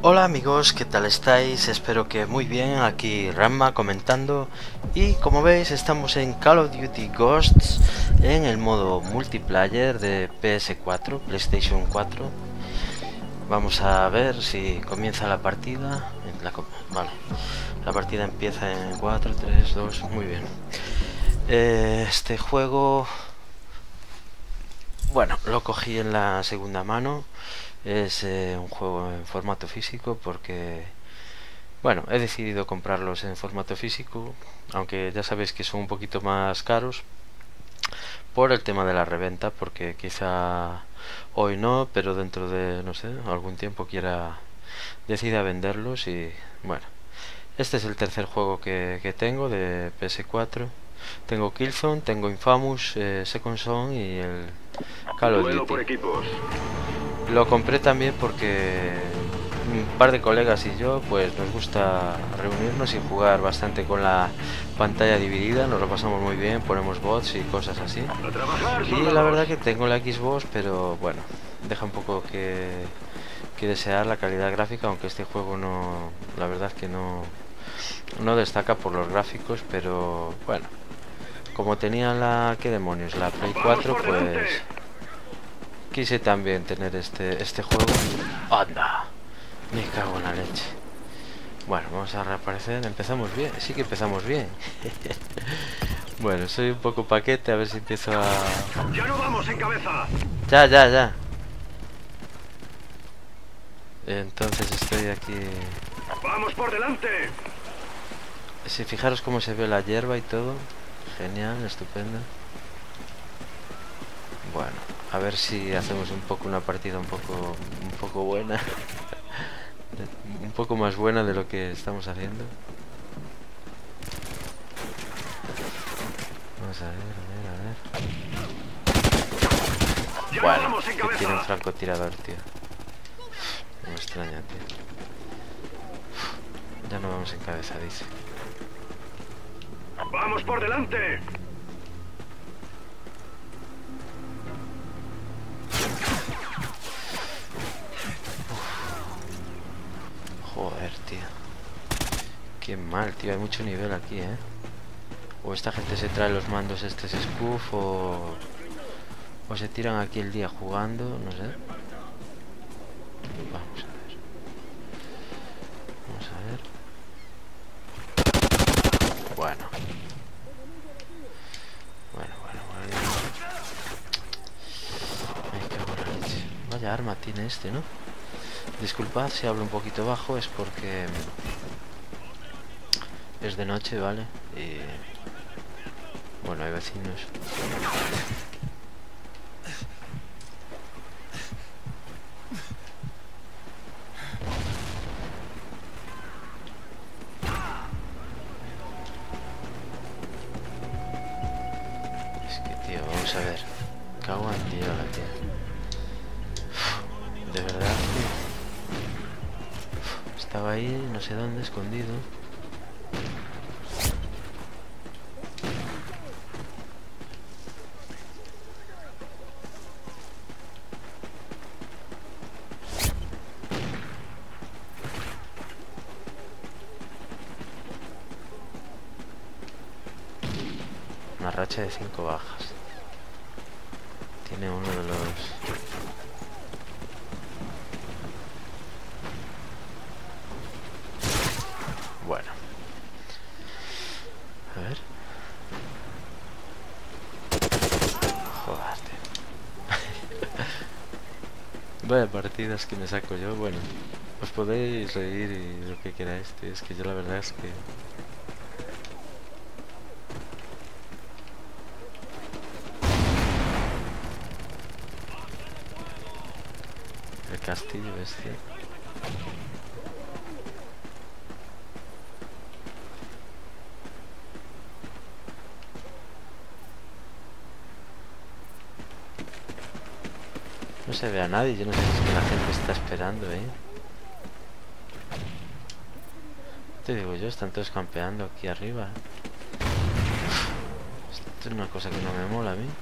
Hola amigos, ¿qué tal estáis? Espero que muy bien, aquí Ramma comentando. Y como veis estamos en Call of Duty Ghosts en el modo multiplayer de PS4, PlayStation 4. Vamos a ver si comienza la partida. Vale, la partida empieza en 4, 3, 2, muy bien. Este juego, bueno, lo cogí en la segunda mano. Es un juego en formato físico porque, bueno, he decidido comprarlos en formato físico, aunque ya sabéis que son un poquito más caros por el tema de la reventa, porque quizá hoy no, pero dentro de, no sé, algún tiempo decida venderlos. Y bueno, este es el tercer juego que tengo de PS4. Tengo Killzone, tengo Infamous, Second Son y el Call of Duelo Duty. por equipos. Lo compré también porque un par de colegas y yo pues nos gusta reunirnos y jugar bastante con la pantalla dividida. Nos lo pasamos muy bien, ponemos bots y cosas así. A trabajar, Y la soldados. verdad que tengo la Xbox, pero bueno, deja un poco que desear la calidad gráfica, aunque este juego no, la verdad que no destaca por los gráficos. Pero bueno, como tenía la, qué demonios, la Play Vamos 4, por delante. pues quise también tener este juego. ¡Anda! Me cago en la leche. Bueno, vamos a reaparecer. Empezamos bien. Sí que empezamos bien. Bueno, soy un poco paquete. A ver si empiezo a... Ya no vamos en cabeza. Ya. Entonces estoy aquí. Vamos por delante. Si fijaros cómo se ve la hierba y todo. Genial, estupendo. Bueno, a ver si hacemos una partida un poco buena. Un poco más buena de lo que estamos haciendo. Vamos a ver. Ya no Bueno, vamos en que tiene un cabeza. francotirador, tío. No me extraña, tío. Ya no vamos en cabeza, dice. Vamos por delante. Joder, tío. Qué mal, tío. Hay mucho nivel aquí, ¿eh? O esta gente se trae los mandos estos Scuf o se tiran aquí el día jugando, no sé. Vamos a ver. Vamos a ver. Bueno. Me cago en la leche. Vaya arma tiene este, ¿no? Disculpad si hablo un poquito bajo, es porque es de noche, ¿vale? Y bueno, hay vecinos. Es que, tío, vamos a ver. Cago en tío, la tía. De verdad, tío. Estaba ahí, no sé dónde, escondido. Una racha de 5 bajas. Tiene uno de los... Bueno. A ver. Joder, tío. Vaya partidas que me saco yo. Bueno, os podéis reír y lo que queráis, tío. Es que yo la verdad es que... El castillo este... No se ve a nadie, yo no sé si es que la gente está esperando, ¿eh? Te digo yo, están todos campeando aquí arriba. Esto es una cosa que no me mola a mí.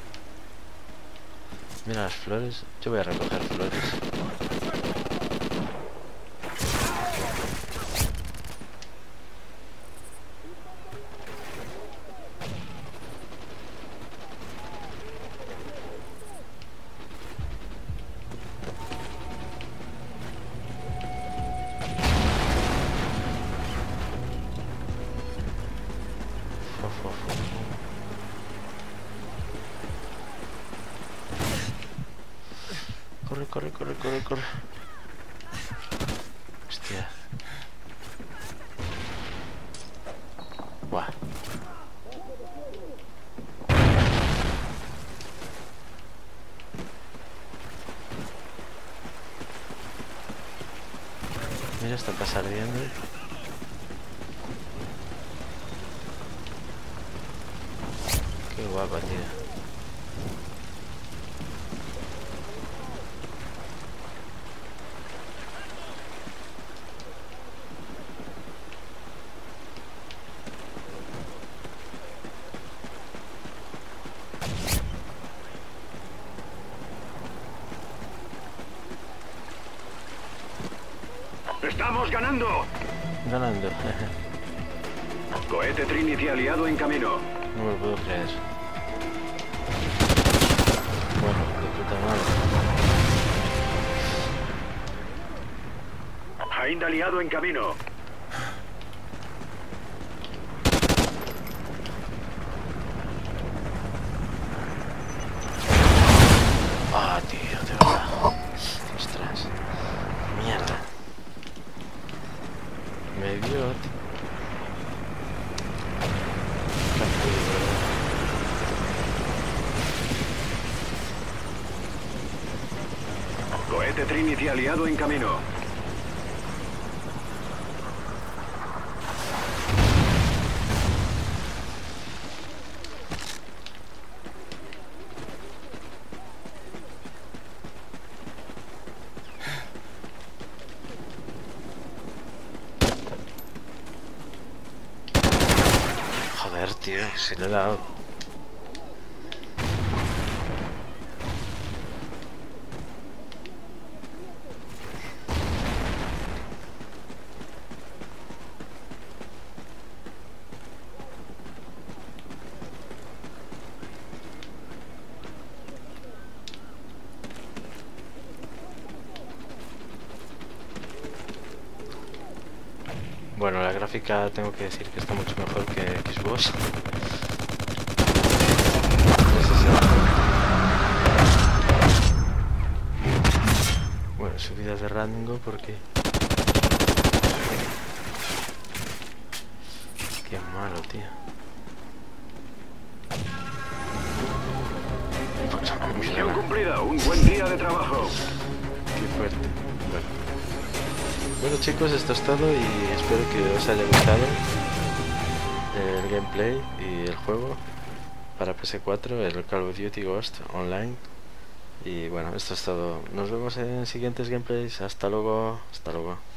Mira las flores, yo voy a recoger flores. corre, corre, corre, corre. Hostia. Buah. Mira, está pasardiendo. Qué guapa, tío. ¡Estamos ganando! Ganando. Cohete Trinity aliado en camino. No me lo puedo creer. Bueno, de puta madre. Hind aliado en camino. Ah, tío, de verdad. Ostras. Mierda. Me dio, tío. Cohete Trinity aliado en camino. Joder, tío, si le he dado. Bueno, la gráfica tengo que decir que está mucho mejor que Xbox. Bueno, subidas de rango porque... Qué malo, tío. Misión cumplida. Un buen día de trabajo. Qué fuerte. Bueno chicos, esto es todo y espero que os haya gustado el gameplay y el juego para PS4, el Call of Duty Ghost Online. Y bueno, esto es todo. Nos vemos en siguientes gameplays. Hasta luego. Hasta luego.